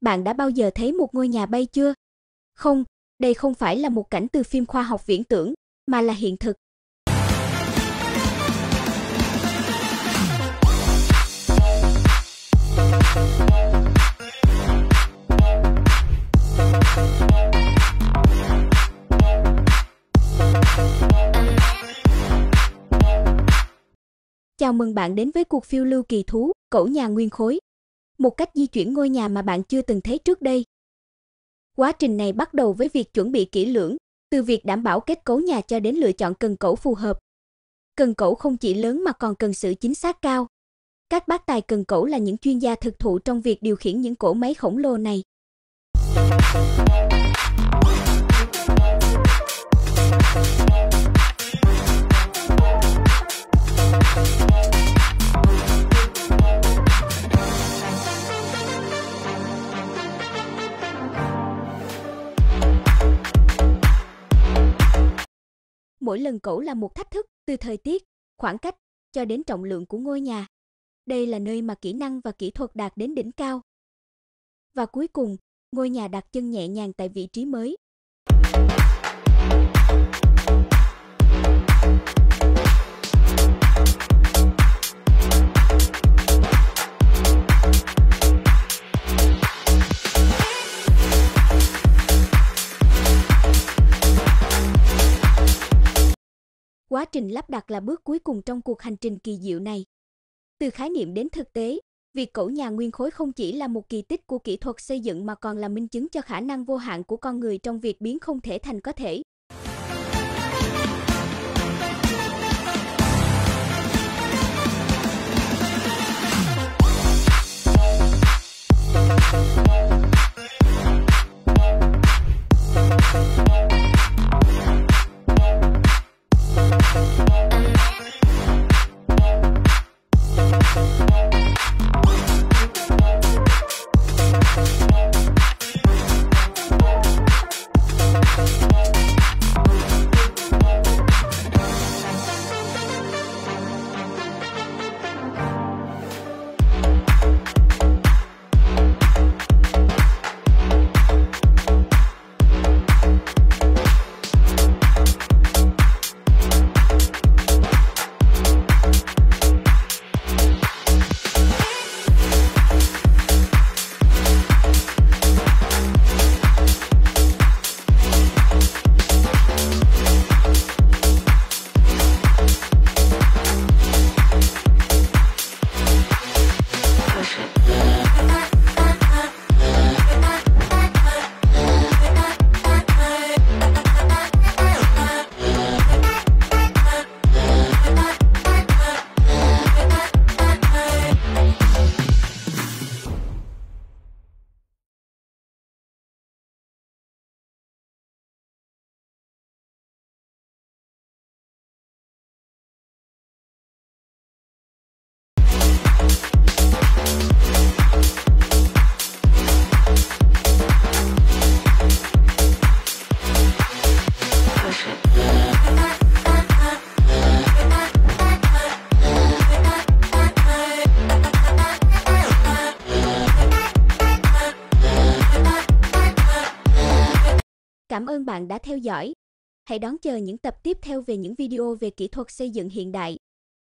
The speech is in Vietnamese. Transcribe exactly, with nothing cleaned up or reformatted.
Bạn đã bao giờ thấy một ngôi nhà bay chưa? Không, đây không phải là một cảnh từ phim khoa học viễn tưởng, mà là hiện thực. Chào mừng bạn đến với cuộc phiêu lưu kỳ thú, Cẩu nhà nguyên khối. Một cách di chuyển ngôi nhà mà bạn chưa từng thấy trước đây. Quá trình này bắt đầu với việc chuẩn bị kỹ lưỡng, từ việc đảm bảo kết cấu nhà cho đến lựa chọn cần cẩu phù hợp. Cần cẩu không chỉ lớn mà còn cần sự chính xác cao. Các bác tài cần cẩu là những chuyên gia thực thụ trong việc điều khiển những cỗ máy khổng lồ này. Mỗi lần cẩu là một thách thức, từ thời tiết, khoảng cách, cho đến trọng lượng của ngôi nhà. Đây là nơi mà kỹ năng và kỹ thuật đạt đến đỉnh cao. Và cuối cùng, ngôi nhà đặt chân nhẹ nhàng tại vị trí mới. Quá trình lắp đặt là bước cuối cùng trong cuộc hành trình kỳ diệu này. Từ khái niệm đến thực tế, việc cẩu nhà nguyên khối không chỉ là một kỳ tích của kỹ thuật xây dựng mà còn là minh chứng cho khả năng vô hạn của con người trong việc biến không thể thành có thể. Cảm ơn bạn đã theo dõi. Hãy đón chờ những tập tiếp theo về những video về kỹ thuật xây dựng hiện đại.